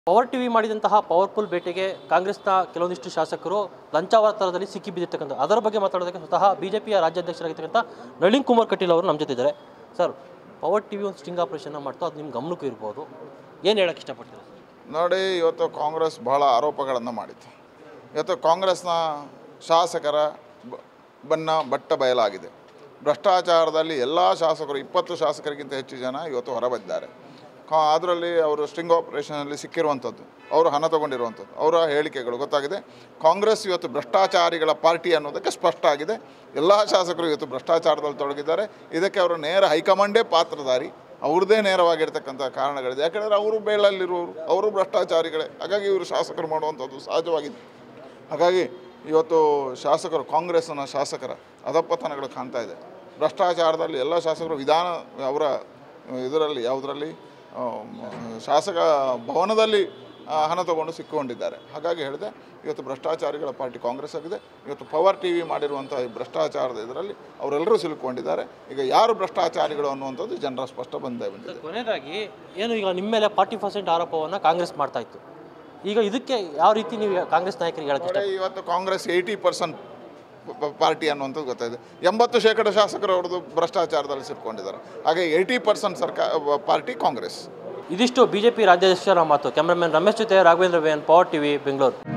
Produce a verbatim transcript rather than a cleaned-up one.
Power TV ಮಾಡಿದಂತಹ powerful ಭೇಟಿಗೆ ಕಾಂಗ್ರೆಸ್ನ ಕೆಲವೊಂದಿಷ್ಟು ಶಾಸಕರು ಲಂಚಾವತಾರದಲ್ಲಿ ಸಿಕ್ಕಿ ಬಿದ್ದಿರ್ತಕ್ಕಂಥ ಅದರ ಬಗ್ಗೆ ಮಾತಾಡೋದಕ್ಕೆ ಸ್ವತಃ ಬಿಜೆಪಿಯ ರಾಜ್ಯಾಧ್ಯಕ್ಷರಾಗಿರ್ತಕ್ಕಂಥ ನಳಿನ್ ಕುಮಾರ್ ಕಟೀಲ್ ಅವರು ನಮ್ಮ ಜೊತೆ ಇದ್ದಾರೆ. ಸರ್, ಪವರ್ ಟಿವಿ ಒಂದು ಸ್ಟಿಂಗ್ ಆಪರೇಷನ್ ಮಾಡ್ತು, ಅದು ನಿಮ್ಮ ಗಮನಕ್ಕೂ ಇರ್ಬೋದು, ಏನು ಹೇಳಕ್ಕೆ ಇಷ್ಟಪಡ್ತೀರಾ? ನೋಡಿ, ಇವತ್ತು ಕಾಂಗ್ರೆಸ್ ಬಹಳ ಆರೋಪಗಳನ್ನು ಮಾಡಿತ್ತು. ಇವತ್ತು ಕಾಂಗ್ರೆಸ್ನ ಶಾಸಕರ ಬಣ್ಣ ಬಟ್ಟ ಬಯಲಾಗಿದೆ. ಭ್ರಷ್ಟಾಚಾರದಲ್ಲಿ ಎಲ್ಲ ಶಾಸಕರು ಇಪ್ಪತ್ತು ಶಾಸಕರಿಗಿಂತ ಹೆಚ್ಚು ಜನ ಇವತ್ತು ಹೊರಬಂದಿದ್ದಾರೆ. ಕಾ ಅದರಲ್ಲಿ ಅವರು ಸ್ಟಿಂಗ್ ಆಪರೇಷನಲ್ಲಿ ಸಿಕ್ಕಿರುವಂಥದ್ದು, ಅವರು ಹಣ ತಗೊಂಡಿರುವಂಥದ್ದು, ಅವರ ಹೇಳಿಕೆಗಳು ಗೊತ್ತಾಗಿದೆ. ಕಾಂಗ್ರೆಸ್ ಇವತ್ತು ಭ್ರಷ್ಟಾಚಾರಿಗಳ ಪಾರ್ಟಿ ಅನ್ನೋದಕ್ಕೆ ಸ್ಪಷ್ಟ ಆಗಿದೆ. ಎಲ್ಲ ಶಾಸಕರು ಇವತ್ತು ಭ್ರಷ್ಟಾಚಾರದಲ್ಲಿ ತೊಡಗಿದ್ದಾರೆ. ಇದಕ್ಕೆ ಅವರು ನೇರ ಹೈಕಮಾಂಡೇ ಪಾತ್ರಧಾರಿ, ಅವ್ರದ್ದೇ ನೇರವಾಗಿರ್ತಕ್ಕಂಥ ಕಾರಣಗಳಿದೆ. ಯಾಕಂದರೆ ಅವರು ಬೇಳಲ್ಲಿರುವವರು, ಅವರು ಭ್ರಷ್ಟಾಚಾರಿಗಳೇ. ಹಾಗಾಗಿ ಇವರು ಶಾಸಕರು ಮಾಡುವಂಥದ್ದು ಸಹಜವಾಗಿದೆ. ಹಾಗಾಗಿ ಇವತ್ತು ಶಾಸಕರು, ಕಾಂಗ್ರೆಸ್ನ ಶಾಸಕರ ಅಧಪತನಗಳು ಕಾಣ್ತಾ ಇದೆ. ಭ್ರಷ್ಟಾಚಾರದಲ್ಲಿ ಎಲ್ಲ ಶಾಸಕರು ವಿಧಾನ ಅವರ ಇದರಲ್ಲಿ ಯಾವುದರಲ್ಲಿ ಶಾಸಕ ಭವನದಲ್ಲಿ ಹಣ ತಗೊಂಡು ಸಿಕ್ಕೊಂಡಿದ್ದಾರೆ. ಹಾಗಾಗಿ ಹೇಳಿದೆ, ಇವತ್ತು ಭ್ರಷ್ಟಾಚಾರಿಗಳ ಪಾರ್ಟಿ ಕಾಂಗ್ರೆಸ್ ಆಗಿದೆ. ಇವತ್ತು ಪವರ್ ಟಿ ವಿ ಮಾಡಿರುವಂಥ ಭ್ರಷ್ಟಾಚಾರದ ಇದರಲ್ಲಿ ಅವರೆಲ್ಲರೂ ಸಿಲುಕೊಂಡಿದ್ದಾರೆ. ಈಗ ಯಾರು ಭ್ರಷ್ಟಾಚಾರಿಗಳು ಅನ್ನುವಂಥದ್ದು ಜನರ ಸ್ಪಷ್ಟ ಬಂದೇ ಬಂದಿದೆ. ಕೊನೆಯದಾಗಿ ಏನು, ಈಗ ನಿಮ್ಮ ಮೇಲೆ ಫಾರ್ಟಿ ಪರ್ಸೆಂಟ್ ಆರೋಪವನ್ನು ಕಾಂಗ್ರೆಸ್ ಮಾಡ್ತಾ ಇತ್ತು, ಈಗ ಇದಕ್ಕೆ ಯಾವ ರೀತಿ ನೀವು ಕಾಂಗ್ರೆಸ್ ನಾಯಕರಿಗೆ ಹೇಳಕ್ಕೆ? ಇವತ್ತು ಕಾಂಗ್ರೆಸ್ ಏಯ್ಟಿ ಪರ್ಸೆಂಟ್ ಪಾರ್ಟಿ ಅನ್ನುವಂಥದ್ದು ಗೊತ್ತಾಯಿದೆ. ಎಂಬತ್ತು ಶೇಕಡ ಶಾಸಕರು ಅವ್ರದ್ದು ಭ್ರಷ್ಟಾಚಾರದಲ್ಲಿ ಸಿಕ್ಕೊಂಡಿದ್ದಾರೆ. ಹಾಗೆ ಏಯ್ಟಿ ಪರ್ಸೆಂಟ್ ಸರ್ಕಾರ ಪಾರ್ಟಿ ಕಾಂಗ್ರೆಸ್. ಇದಿಷ್ಟು ಬಿಜೆಪಿ ರಾಜ್ಯಾಧ್ಯಕ್ಷರ ಮಾತು. ಕ್ಯಾಮ್ರಾಮನ್ ರಮೇಶ್ ಜೊತೆ ರಾಘವೇಂದ್ರ ವೇನ್, ಪವರ್ ಟಿವಿ, ಬೆಂಗಳೂರು.